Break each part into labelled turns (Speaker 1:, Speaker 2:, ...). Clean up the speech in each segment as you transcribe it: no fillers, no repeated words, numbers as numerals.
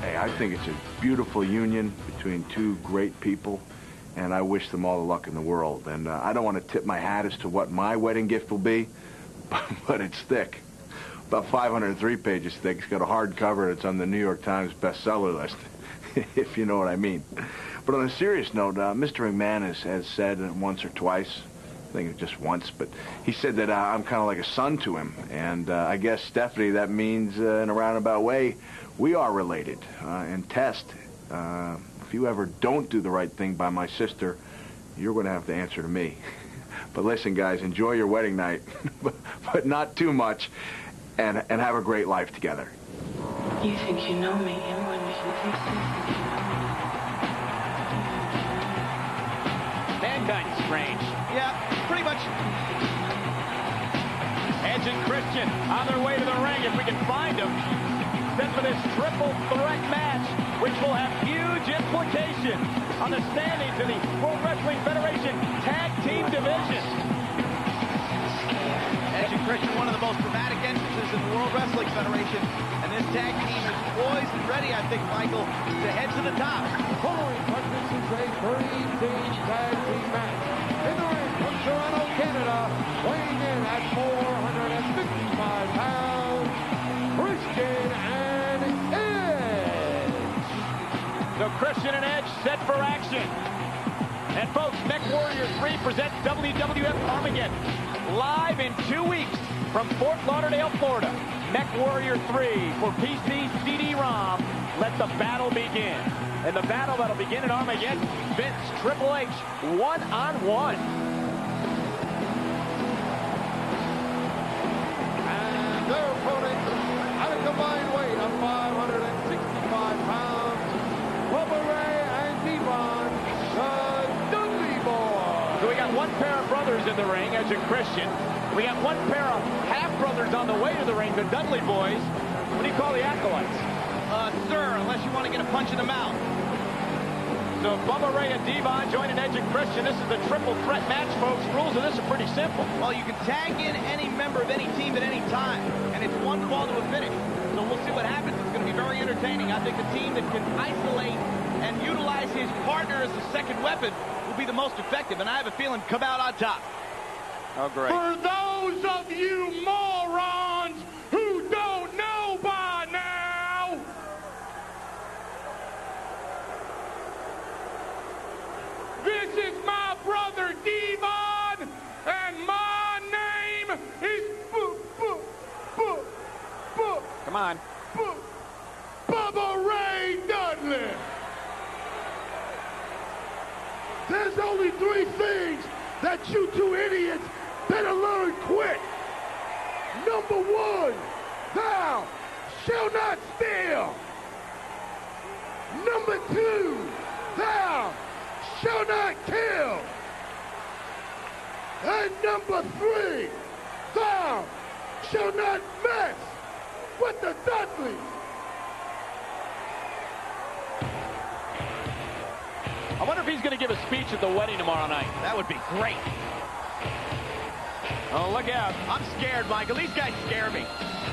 Speaker 1: Hey, I think it's a beautiful union between two great people, and I wish them all the luck in the world. And I don't want to tip my hat as to what my wedding gift will be, but it's thick. About 503 pages thick. It's got a hardcover. It's on the New York Times bestseller list, if you know what I mean. But on a serious note, Mr. McMahon has said once or twice, I think just once, but he said that I'm kind of like a son to him. And I guess, Stephanie, that means in a roundabout way, we are related. And Test, if you ever don't do the right thing by my sister, you're going to have to answer to me. But listen, guys, enjoy your wedding night, but not too much, and have a great life together.
Speaker 2: You think you know me, and when you think you know me.
Speaker 3: Mankind's strange.
Speaker 4: Yeah, pretty much.
Speaker 3: Edge and Christian on their way to the ring, if we can find them. Set for this triple threat match, which will have huge implications on the standings in the World Wrestling Federation Tag Team Division.
Speaker 4: Edge and Christian, one of the most dramatic entrances in the World Wrestling Federation. And this tag team is poised and ready, I think, Michael, to head to the top.
Speaker 5: Following contest is a three-team tag team match. In the ring from Toronto, Canada, weighing in at 455 pounds, Christian and Edge.
Speaker 3: So Christian and Edge set for action. And folks, Mech Warrior 3 presents WWF Armageddon. Live in 2 weeks from Fort Lauderdale, Florida. Mech Warrior 3 for PC CD-ROM. Let the battle begin. And the battle that'll begin at Armageddon, Vince, Triple H, one-on-one.
Speaker 5: And their opponent, at a combined weight of 565 pounds, Bubba Ray and Devon, the Dudley Boys.
Speaker 3: So we got one pair of brothers in the ring, Edge and Christian. We got one pair of half-brothers on the way to the ring, the Dudley Boys. What do you call the Acolytes?
Speaker 4: Sir, unless you want to get a punch in the mouth.
Speaker 3: So Bubba Ray and Devon joining Edge and Christian. This is the triple threat match, folks. Rules of this are pretty simple.
Speaker 4: Well, you can tag in any member of any team at any time, and it's one fall to a finish. So we'll see what happens. It's going to be very entertaining. I think the team that can isolate and utilize his partner as a second weapon will be the most effective, and I have a feeling come out on top.
Speaker 3: Oh, great.
Speaker 5: For those of you morons who don't know by now, this is my brother Devon, and my name is
Speaker 3: Come on.
Speaker 5: Bubba Ray Dudley. There's only three things that you two idiots better learn quick. Number one, thou shalt not steal. Number two, thou shalt not kill. And number three, thou shalt not mess with the Dudleys.
Speaker 3: I wonder if he's going to give a speech at the wedding tomorrow night.
Speaker 4: That would be great.
Speaker 3: Oh, look out.
Speaker 4: I'm scared, Michael. These guys scare me.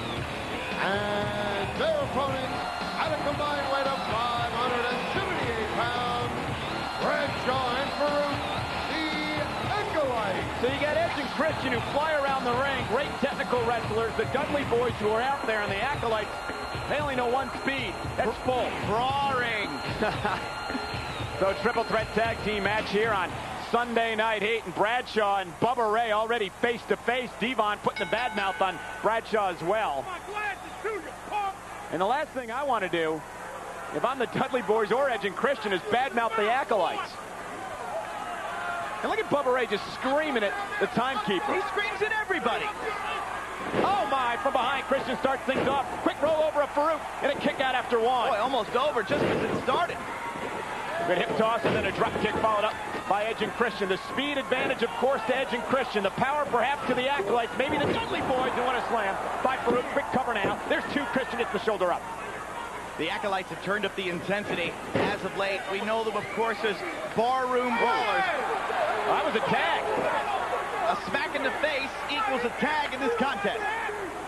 Speaker 5: And their opponent, at a combined weight of 578 pounds, Bradshaw and Farouk, the Acolytes.
Speaker 3: So you got Edge and Christian who fly around the ring, great technical wrestlers. The Dudley Boys who are out there, and the Acolytes, they only know one speed. That's full.
Speaker 4: Roaring.
Speaker 3: So triple threat tag team match here on Sunday night. Hayton Bradshaw and Bubba Ray already face to face. Devon putting the bad mouth on Bradshaw as well. And the last thing I want to do, if I'm the Dudley Boys or Edge and Christian, is badmouth the Acolytes. And look at Bubba Ray just screaming at the timekeeper.
Speaker 4: He screams at everybody.
Speaker 3: Oh my, from behind, Christian starts things off. Quick roll over of Farouk and a kick out after one.
Speaker 4: Boy, almost over just as it started.
Speaker 3: Good hip toss and then a drop kick followed up by Edge and Christian. The speed advantage, of course, to Edge and Christian. The power, perhaps, to the Acolytes. Maybe the Dudley Boys who want to slam by Farouk. Quick cover now. There's two. Christian gets the shoulder up.
Speaker 4: The Acolytes have turned up the intensity as of late. We know them, of course, as barroom brawlers.
Speaker 3: That was a tag.
Speaker 4: A smack in the face equals a tag in this contest.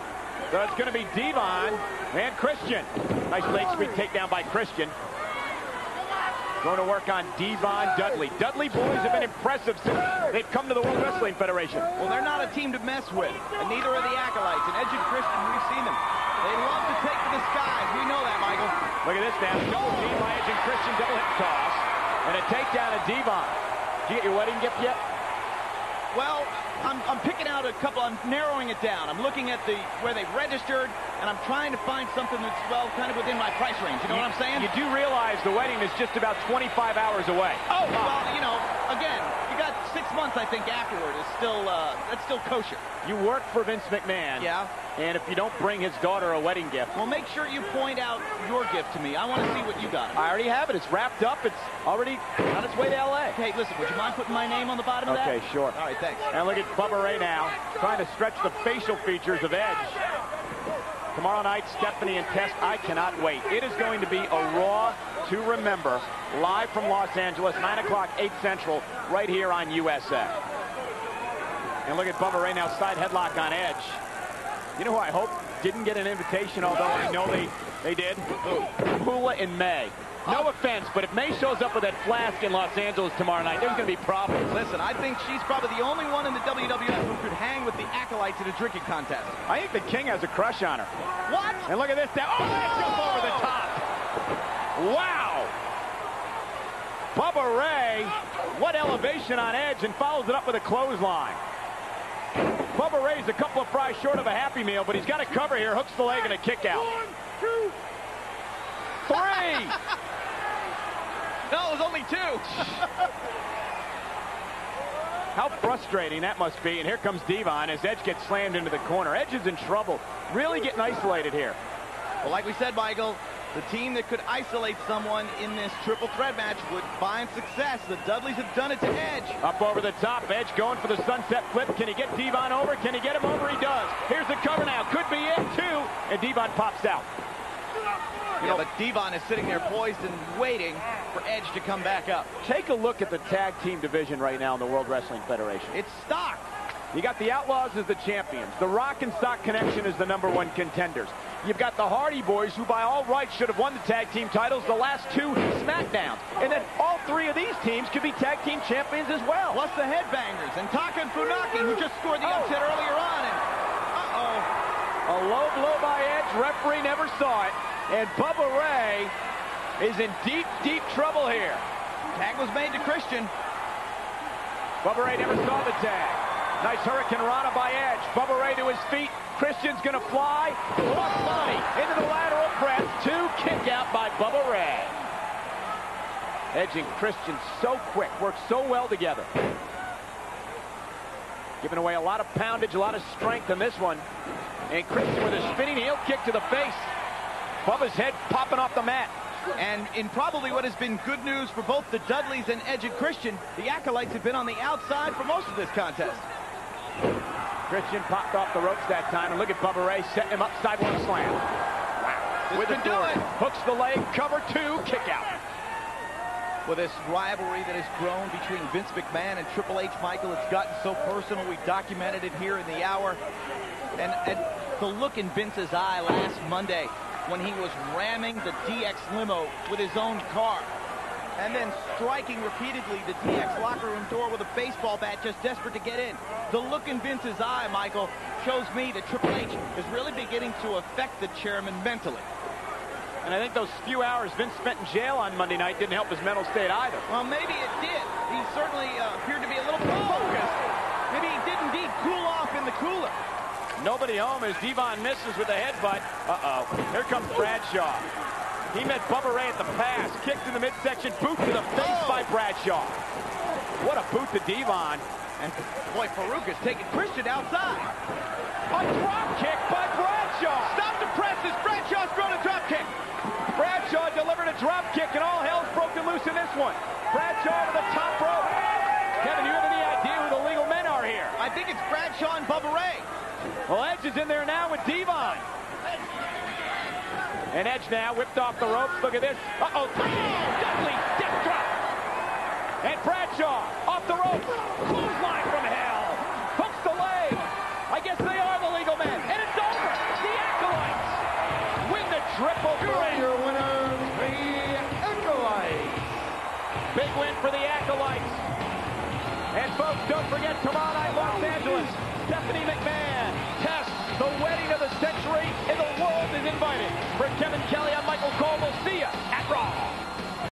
Speaker 3: So it's going to be Devon and Christian. Nice leg sweep takedown by Christian. Going to work on Devon Dudley. Dudley boys have been impressive since they've come to the World Wrestling Federation.
Speaker 4: Well, they're not a team to mess with, and neither are the Acolytes. And Edge and Christian, we've seen them. They love to take to the skies. We know that, Michael.
Speaker 3: Look at this now. Double team by Edge and Christian. Double hip toss. And a takedown of Devon. Did you get your wedding gift yet?
Speaker 4: Well, I'm picking out a couple. I'm narrowing it down. I'm looking at where they've registered, and I'm trying to find something that's, well, kind of within my price range. You know what I'm saying?
Speaker 3: You do realize the wedding is just about 25 hours away.
Speaker 4: Oh, well, you know, again, you got 6 months, I think, afterward. That's still kosher.
Speaker 3: You work for Vince McMahon.
Speaker 4: Yeah.
Speaker 3: And if you don't bring his daughter a wedding gift.
Speaker 4: Well, make sure you point out your gift to me. I want to see what you got.
Speaker 3: I already have it. It's wrapped up. It's already on its way to L.A.
Speaker 4: Hey, listen, would you mind putting my name on the bottom of that?
Speaker 3: Okay, sure.
Speaker 4: All right, thanks.
Speaker 3: And look at Bubba Ray now, trying to stretch the facial features of Edge. Tomorrow night, Stephanie and Test, I cannot wait. It is going to be a Raw to remember, live from Los Angeles, 9 o'clock, 8 Central, right here on USA. And look at Bubba Ray now, side headlock on Edge. You know who I hope didn't get an invitation, although I know they did? Hula in May. No offense, but if May shows up with that flask in Los Angeles tomorrow night, there's going to be problems.
Speaker 4: Listen, I think she's probably the only one in the WWF who could hang with the Acolytes in a drinking contest.
Speaker 3: I think the King has a crush on her.
Speaker 4: What?
Speaker 3: And look at this now. Oh, that jump over the top. Wow. Bubba Ray, what elevation on Edge, and follows it up with a clothesline. Bubba Ray's a couple of fries short of a Happy Meal, but he's got a cover here. Hooks the leg and a kick out.
Speaker 5: 1, 2,
Speaker 3: 3.
Speaker 4: No, it was only 2.
Speaker 3: How frustrating that must be. And here comes Devon as Edge gets slammed into the corner. Edge is in trouble. Really getting isolated here.
Speaker 4: Well, like we said, Michael, the team that could isolate someone in this triple threat match would find success. The Dudleys have done it to Edge.
Speaker 3: Up over the top. Edge going for the sunset flip. Can he get Devon over? Can he get him over? He does. Here's the cover now. Could be it, too. And Devon pops out.
Speaker 4: Yeah, but Devon is sitting there poised and waiting for Edge to come back up.
Speaker 3: Take a look at the tag team division right now in the World Wrestling Federation.
Speaker 4: It's stocked.
Speaker 3: You got the Outlaws as the champions. The Rock and Sock Connection is the #1 contenders. You've got the Hardy Boys, who by all rights should have won the tag team titles the last 2 SmackDowns. And then all 3 of these teams could be tag team champions as well.
Speaker 4: Plus the Headbangers and Taka and Funaki, who just scored the upset earlier on. And,
Speaker 3: a low blow by Edge. Referee never saw it. And Bubba Ray is in deep, deep trouble here.
Speaker 4: Tag was made to Christian.
Speaker 3: Bubba Ray never saw the tag. Nice Hurricane Rana by Edge. Bubba Ray to his feet. Christian's going to fly. Body into the lateral press. 2 kick out by Bubba Ray. Edge and Christian so quick. Work so well together. Giving away a lot of poundage, a lot of strength in this one. And Christian with a spinning heel kick to the face. Bubba's head popping off the mat.
Speaker 4: And in probably what has been good news for both the Dudleys and Edge and Christian, the Acolytes have been on the outside for most of this contest.
Speaker 3: Christian popped off the ropes that time, and look at Bubba Ray setting him up, sidewalk slam. Wow. With authority. Hooks the leg, cover 2, kick out.
Speaker 4: With this rivalry that has grown between Vince McMahon and Triple H, Michael, it's gotten so personal. We documented it here in the hour. And the look in Vince's eye last Monday when he was ramming the DX limo with his own car and then striking repeatedly the DX locker room door with a baseball bat, just desperate to get in. The look in Vince's eye, Michael, shows me that Triple H is really beginning to affect the chairman mentally.
Speaker 3: And I think those few hours Vince spent in jail on Monday night didn't help his mental state either.
Speaker 4: Well, maybe it did. He certainly appeared to be a little focused. Maybe he did indeed cool off in the cooler.
Speaker 3: Nobody home as Devon misses with a headbutt. Here comes Bradshaw. He met Bubba Ray at the pass. Kicked in the midsection. Boot to the face by Bradshaw. What a boot to Devon.
Speaker 4: And boy, Farouk is taking Christian outside.
Speaker 3: A drop kick by Bradshaw.
Speaker 4: Stop the presses. Bradshaw's thrown a drop kick.
Speaker 3: Bradshaw delivered a drop kick, and all hell's broken loose in this one. Bradshaw to the top rope. Kevin, do you have any idea who the legal men are here?
Speaker 4: I think it's Bradshaw and Bubba Ray.
Speaker 3: Well, Edge is in there now with Devon. And Edge now whipped off the ropes. Look at this. Dudley, death drop. And Bradshaw off the ropes. Clothesline from hell. Hooks the leg. I guess they are the legal men. And it's over. The Big win for the Acolytes. And folks, don't forget tomorrow night, Los Angeles, Stephanie McMahon tests the wedding of the